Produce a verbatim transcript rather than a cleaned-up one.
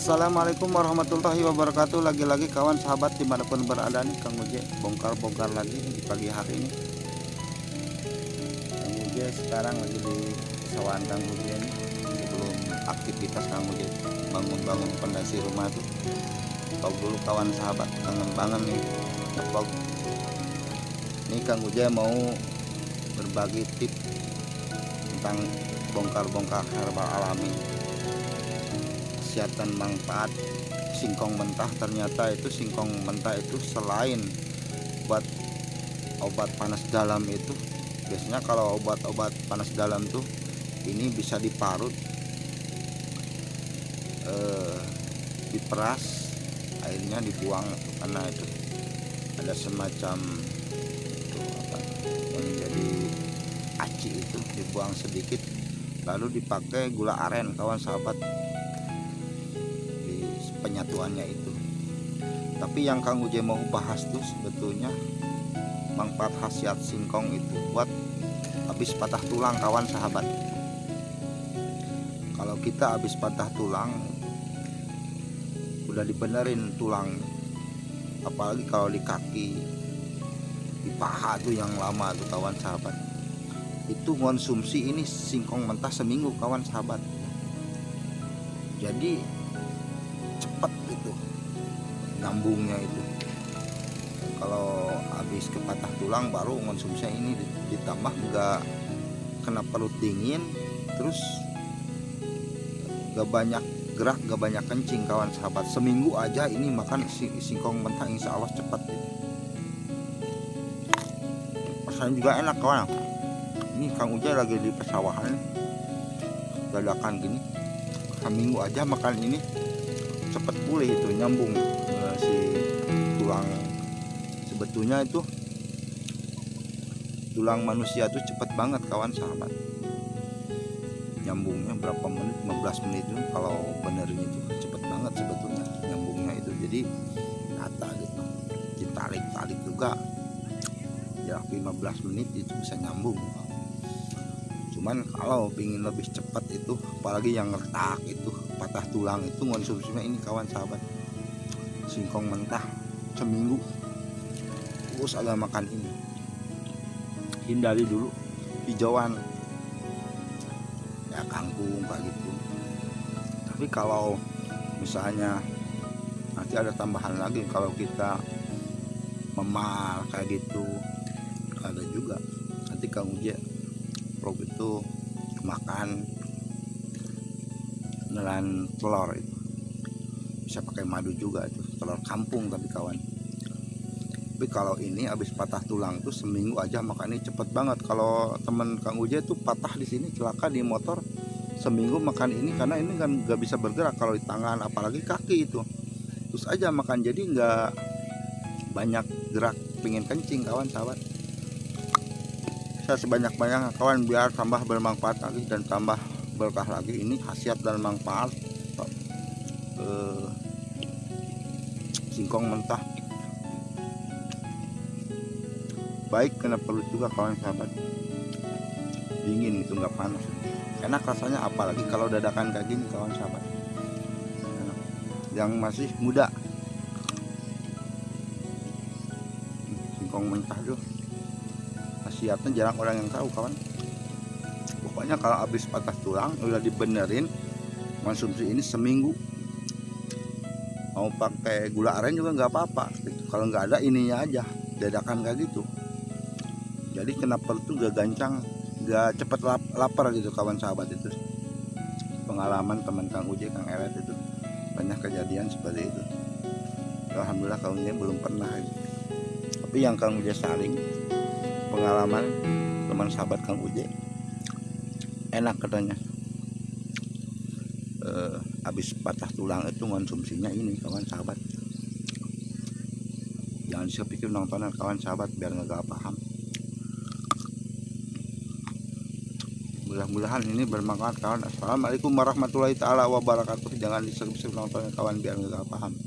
Assalamualaikum warahmatullahi wabarakatuh. Lagi-lagi kawan sahabat dimanapun berada nih, Kang Uje bongkar-bongkar lagi di pagi hari ini. Kang Uje sekarang lagi di sawan Kang Uje nih, sebelum aktivitas Kang Uje bangun-bangun pondasi rumah tuh. Kalau dulu kawan sahabat kangen banget nih ngevlog. Ini Kang Uje mau berbagi tips tentang bongkar-bongkar herbal alami, dan manfaat singkong mentah. Ternyata itu singkong mentah itu selain buat obat panas dalam, itu biasanya kalau obat-obat panas dalam tuh ini bisa diparut, eh, diperas, airnya dibuang karena itu ada semacam itu apa yang jadi aci, itu dibuang sedikit lalu dipakai gula aren kawan sahabat penyatuannya itu. Tapi yang Kang Uje mau bahas tuh sebetulnya manfaat khasiat singkong itu buat habis patah tulang kawan sahabat. Kalau kita habis patah tulang udah dibenerin tulang, apalagi kalau di kaki, di paha tuh yang lama tuh kawan sahabat, itu konsumsi ini singkong mentah seminggu kawan sahabat. Jadi cepat itu nyambungnya itu. Kalau habis kepatah tulang baru konsumsinya ini, ditambah nggak kena perut dingin, terus gak banyak gerak, gak banyak kencing kawan sahabat. Seminggu aja ini makan singkong mentah insya Allah cepat gitu. Rasanya juga enak kawan. Ini Kang Uje lagi di pesawahan dadakan gini, seminggu aja makan ini cepat pulih itu, nyambung uh, si tulang. Sebetulnya itu tulang manusia tuh cepat banget kawan sahabat, nyambungnya berapa menit, lima belas menit itu kalau benerin itu cepat banget sebetulnya nyambungnya itu. Jadi rata gitu, ditarik-tarik juga ya lima belas menit itu bisa nyambung. Cuman kalau ingin lebih cepat itu, apalagi yang retak itu, patah tulang itu, konsumsinya ini kawan sahabat singkong mentah seminggu terus agak makan ini. Hindari dulu hijauan ya, kangkung kayak gitu. Tapi kalau misalnya nanti ada tambahan lagi, kalau kita memar kayak gitu ada juga. Nanti Kang Uje itu makan nelan telur, itu bisa pakai madu juga, itu telur kampung tapi kawan. Tapi kalau ini habis patah tulang tuh seminggu aja makan ini cepet banget. Kalau temen Kang Uje tuh patah di sini, celaka di motor, seminggu makan ini karena ini kan nggak bisa bergerak kalau di tangan apalagi kaki itu, terus aja makan, jadi nggak banyak gerak, pengen kencing kawan sahabat. Saya sebanyak-banyak kawan biar tambah bermanfaat lagi dan tambah berkah lagi. Ini khasiat dan manfaat eh, singkong mentah, baik kena perut juga kawan sahabat, dingin itu nggak panas, enak rasanya. Apalagi kalau dadakan kayak gini kawan sahabat, enak. Yang masih muda, singkong mentah tuh khasiatnya jarang orang yang tahu kawan. Pokoknya kalau habis patah tulang udah dibenerin, konsumsi ini seminggu. Mau pakai gula aren juga nggak apa-apa gitu. Kalau nggak ada ininya aja, dadakan kayak gitu. Jadi kena perut tuh gak gancang, gak cepet lap, lapar gitu kawan sahabat. Itu pengalaman teman Kang Uje, Kang Eret, itu banyak kejadian seperti itu. Alhamdulillah Kang Uje belum pernah gitu. Tapi yang Kang Uje saling pengalaman teman sahabat Kang Uje, enak katanya. E, habis patah tulang itu konsumsinya ini kawan sahabat. Jangan sepikir nontonan kawan sahabat biar nggak paham. Mudah-mudahan ini bermanfaat kawan. Assalamualaikum warahmatullahi taala wabarakatuh. Jangan disebut-sebut nontonan kawan biar nggak paham.